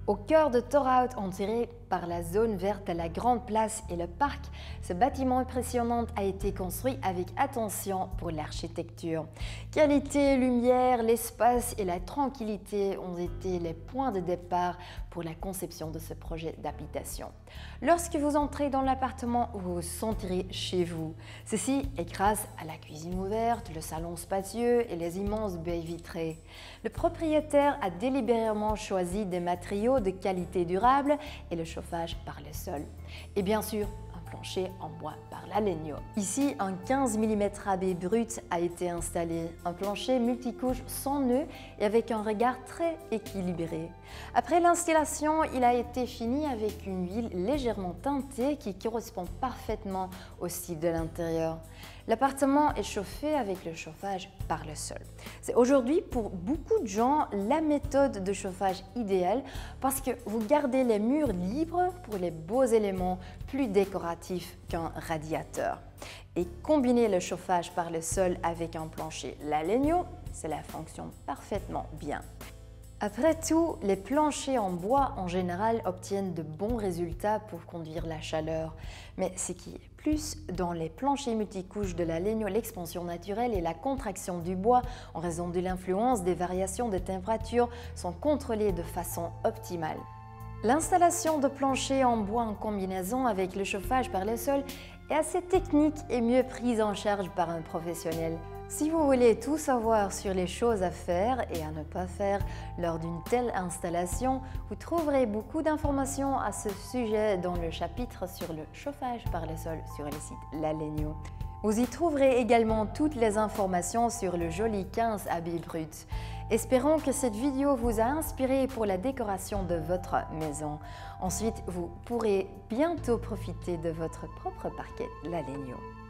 Au cœur de Torhout, entouré par la zone verte, la grande place et le parc, ce bâtiment impressionnant a été construit avec attention pour l'architecture. Qualité, lumière, l'espace et la tranquillité ont été les points de départ pour la conception de ce projet d'habitation. Lorsque vous entrez dans l'appartement, vous vous sentirez chez vous. Ceci est grâce à la cuisine ouverte, le salon spacieux et les immenses baies vitrées. Le propriétaire a délibérément choisi des matériaux de qualité durable et le chauffage par le sol. Et bien sûr, un plancher en bois par la Legno. Ici, un 15 mm AB brut a été installé, un plancher multicouche sans nœud et avec un regard très équilibré. Après l'installation, il a été fini avec une huile légèrement teintée qui correspond parfaitement au style de l'intérieur. L'appartement est chauffé avec le chauffage par le sol. C'est aujourd'hui pour beaucoup de gens la méthode de chauffage idéale parce que vous gardez les murs libres pour les beaux éléments plus décoratifs qu'un radiateur. Et combiner le chauffage par le sol avec un plancher La Legno, cela fonctionne parfaitement bien. Après tout, les planchers en bois en général obtiennent de bons résultats pour conduire la chaleur. Mais ce qui est plus, dans les planchers multicouches de la Legno, l'expansion naturelle et la contraction du bois en raison de l'influence des variations de température sont contrôlées de façon optimale. L'installation de planchers en bois en combinaison avec le chauffage par le sol est assez technique et mieux prise en charge par un professionnel. Si vous voulez tout savoir sur les choses à faire et à ne pas faire lors d'une telle installation, vous trouverez beaucoup d'informations à ce sujet dans le chapitre sur le chauffage par le sol sur le site La Legno. Vous y trouverez également toutes les informations sur le joli 15 AB brut. Espérons que cette vidéo vous a inspiré pour la décoration de votre maison. Ensuite, vous pourrez bientôt profiter de votre propre parquet La Legno.